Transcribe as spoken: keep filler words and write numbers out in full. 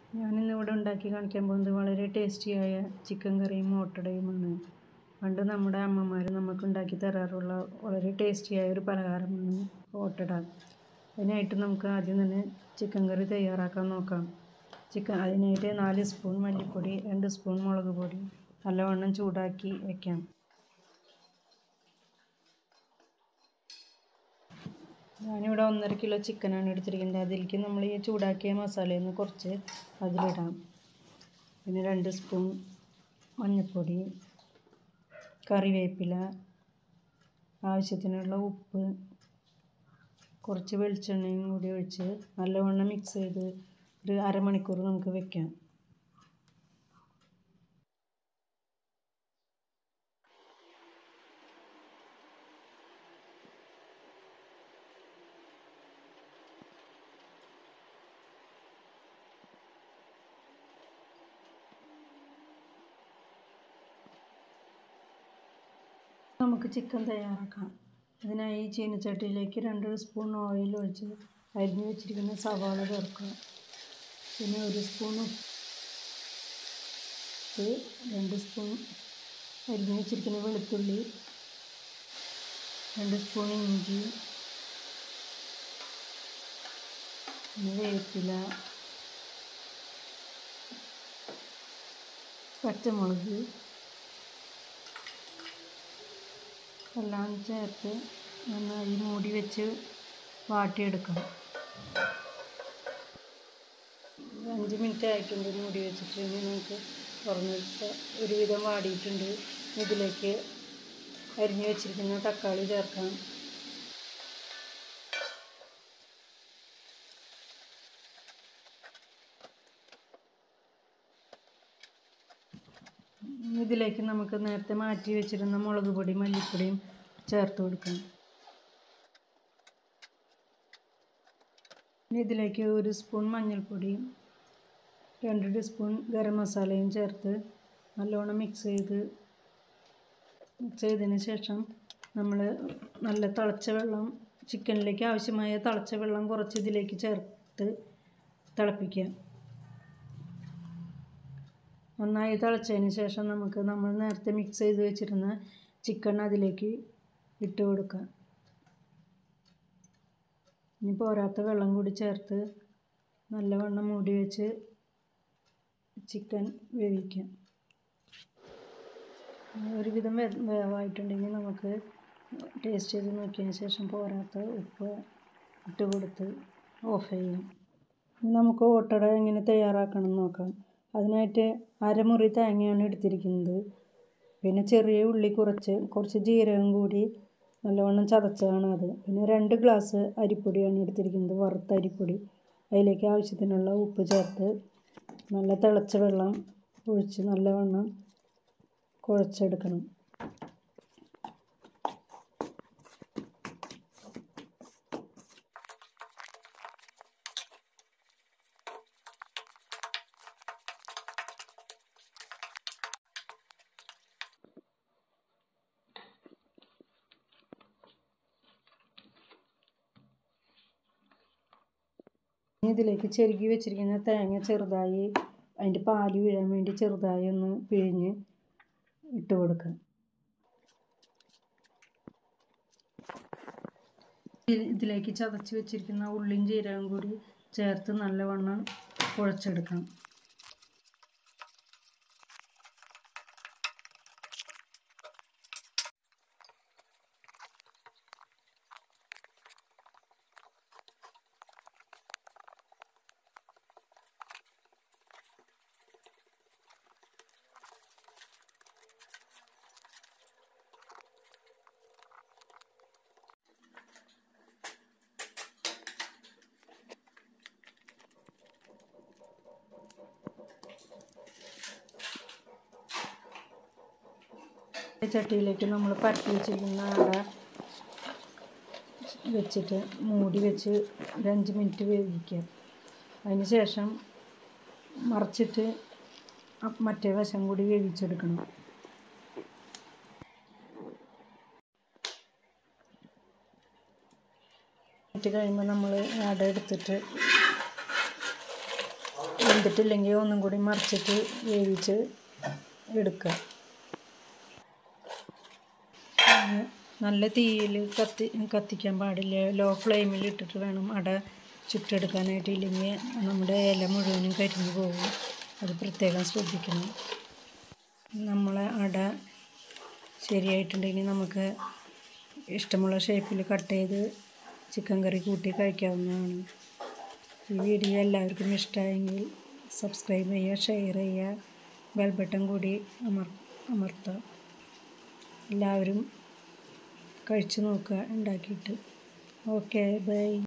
ഞാനിന്നിവിടെ ഉണ്ടാക്കി കാണിക്കാൻ പോകുന്നത് വളരെ ടേസ്റ്റിയായ ചിക്കൻ കറിയും ഓട്ടടയുമാണ്. പണ്ട് നമ്മുടെ അമ്മമാർ നമുക്ക് ഉണ്ടാക്കി തരാറുള്ള വളരെ ടേസ്റ്റിയായ ഒരു പലഹാരമാണ് ഓട്ടട. അതിനായിട്ട് നമുക്ക് ആദ്യം തന്നെ ചിക്കൻ കറി തയ്യാറാക്കാൻ നോക്കാം. ചിക്കൻ അതിനായിട്ട് നാല് സ്പൂൺ മല്ലിപ്പൊടി, രണ്ട് സ്പൂൺ മുളക് പൊടി നല്ലവണ്ണം ചൂടാക്കി വയ്ക്കാം. ഞാനിവിടെ ഒന്നര കിലോ ചിക്കനാണ് എടുത്തിരിക്കുന്നത്. അതിലേക്ക് നമ്മൾ ഈ ചൂടാക്കിയ മസാലയിൽ നിന്ന് കുറച്ച് അതിലിടാം. പിന്നെ രണ്ട് സ്പൂൺ മഞ്ഞൾപ്പൊടി, കറിവേപ്പില, ആവശ്യത്തിനുള്ള ഉപ്പ്, കുറച്ച് വെളിച്ചെണ്ണയും കൂടി ഒഴിച്ച് നല്ലവണ്ണം മിക്സ് ചെയ്ത് ഒരു അരമണിക്കൂർ നമുക്ക് വെക്കാം. നമുക്ക് ചിക്കൻ തയ്യാറാക്കാം. അതിനായി ചീനച്ചട്ടിയിലേക്ക് രണ്ട് സ്പൂൺ ഓയിൽ ഒഴിച്ച് അരിഞ്ഞു വെച്ചിരിക്കുന്ന സവാള ചേർക്കുക. പിന്നെ ഒരു സ്പൂൺ ഉപ്പ്, രണ്ട് സ്പൂൺ അരിഞ്ഞു വെച്ചിരിക്കുന്ന വെളുത്തുള്ളി, രണ്ട് സ്പൂൺ ഇഞ്ചി, പിന്നെ വേപ്പില, പച്ചമുളക് എല്ലാം ചേർത്ത് നന്നായി മൂടി വെച്ച് വാട്ടിയെടുക്കണം. അഞ്ച് മിനിറ്റ് ആയിട്ടുണ്ട് മൂടി വെച്ചിട്ട്. ഇനി നമുക്ക് തുറന്നിട്ട് ഒരുവിധം വാടിയിട്ടുണ്ട്. ഇതിലേക്ക് അരിഞ്ഞു വെച്ചിരിക്കുന്ന തക്കാളി ചേർക്കാം. ഇതിലേക്ക് നമുക്ക് നേരത്തെ മാറ്റി വെച്ചിരുന്ന മുളക് പൊടി, മല്ലിപ്പൊടിയും ചേർത്ത് കൊടുക്കാം. ഇതിലേക്ക് ഒരു സ്പൂൺ മഞ്ഞൾപ്പൊടി, രണ്ട് ടീസ്പൂൺ ഗരം മസാലയും ചേർത്ത് നല്ലോണം മിക്സ് ചെയ്ത് മിക്സ് ചെയ്തതിന് ശേഷം നമ്മൾ നല്ല തിളച്ച വെള്ളം, ചിക്കനിലേക്ക് ആവശ്യമായ തിളച്ച വെള്ളം കുറച്ച് ഇതിലേക്ക് ചേർത്ത് തിളപ്പിക്കുക. നന്നായി തിളച്ചതിന് ശേഷം നമുക്ക് നമ്മൾ നേരത്തെ മിക്സ് ചെയ്ത് വെച്ചിരുന്ന ചിക്കൻ അതിലേക്ക് ഇട്ട് കൊടുക്കാം. ഇനി പോരാത്ത വെള്ളം കൂടി ചേർത്ത് നല്ലവണ്ണം മൂടി വെച്ച് ചിക്കൻ വേവിക്കാം. ഒരുവിധം വേവായിട്ടുണ്ടെങ്കിൽ നമുക്ക് ടേസ്റ്റ് ചെയ്ത് നോക്കിയതിന് ശേഷം പോരാത്ത ഉപ്പ് ഇട്ട് കൊടുത്ത് ഓഫ് ചെയ്യാം. നമുക്ക് ഓട്ടട എങ്ങനെ തയ്യാറാക്കണം എന്ന് നോക്കാം. അതിനായിട്ട് അരമുറി തേങ്ങയാണ് എടുത്തിരിക്കുന്നത്. പിന്നെ ചെറിയ ഉള്ളി കുറച്ച്, കുറച്ച് ജീരകം കൂടി നല്ലവണ്ണം ചതച്ചതാണ് അത്. പിന്നെ രണ്ട് ഗ്ലാസ് അരിപ്പൊടിയാണ് എടുത്തിരിക്കുന്നത്, വറുത്ത അരിപ്പൊടി. അതിലേക്ക് ആവശ്യത്തിനുള്ള ഉപ്പ് ചേർത്ത് നല്ല തിളച്ച വെള്ളം ഒഴിച്ച് നല്ലവണ്ണം കുഴച്ചെടുക്കണം. ഇതിലേക്ക് ചെരുകി വെച്ചിരിക്കുന്ന തേങ്ങ ചെറുതായി അതിൻ്റെ പാല് വീഴാൻ വേണ്ടി ചെറുതായി ഒന്ന് പിഴിഞ്ഞ് ഇട്ട് കൊടുക്കുക. ഇതിലേക്ക് ചതച്ച് വെച്ചിരിക്കുന്ന ഉള്ളിയും ജീരകം കൂടി ചേർത്ത് നല്ലവണ്ണം കുഴച്ചെടുക്കണം. ചട്ടിയിലേക്ക് നമ്മൾ പരത്തി വെച്ചിരിക്കുന്ന അട വെച്ചിട്ട് മൂടി വെച്ച് ഒരു അഞ്ച് മിനിറ്റ് വേവിക്കുക. അതിന് ശേഷം മറിച്ചിട്ട് മറ്റേ വശം കൂടി വേവിച്ചെടുക്കണം. ഇട്ട് കഴിയുമ്പോൾ നമ്മൾ അട എടുത്തിട്ട് വെന്തിട്ടില്ലെങ്കിൽ ഒന്നും കൂടി മറിച്ചിട്ട് വേവിച്ച് എടുക്കുക. നല്ല തീയിൽ കത്തി കത്തിക്കാൻ പാടില്ല. ലോ ഫ്ലെയിമിൽ ഇട്ടിട്ട് വേണം അട ചുട്ടെടുക്കാനായിട്ട്. ഇല്ലെങ്കിൽ നമ്മുടെ ഇല മുഴുവനും കരിഞ്ഞു പോകും. അത് പ്രത്യേകം ശ്രദ്ധിക്കണം. നമ്മളെ അട ശരിയായിട്ടുണ്ടെങ്കിൽ നമുക്ക് ഇഷ്ടമുള്ള ഷേപ്പിൽ കട്ട് ചെയ്ത് ചിക്കൻ കറി കൂട്ടി കഴിക്കാവുന്നതാണ്. ഈ വീഡിയോ എല്ലാവർക്കും ഇഷ്ടമായെങ്കിൽ സബ്സ്ക്രൈബ് ചെയ്യുക, ഷെയർ ചെയ്യുക, ബെൽ ബട്ടൺ കൂടി അമർ അമർത്തുക. എല്ലാവരും കഴിച്ചു നോക്കുക ഉണ്ടാക്കിയിട്ട്. Okay, by.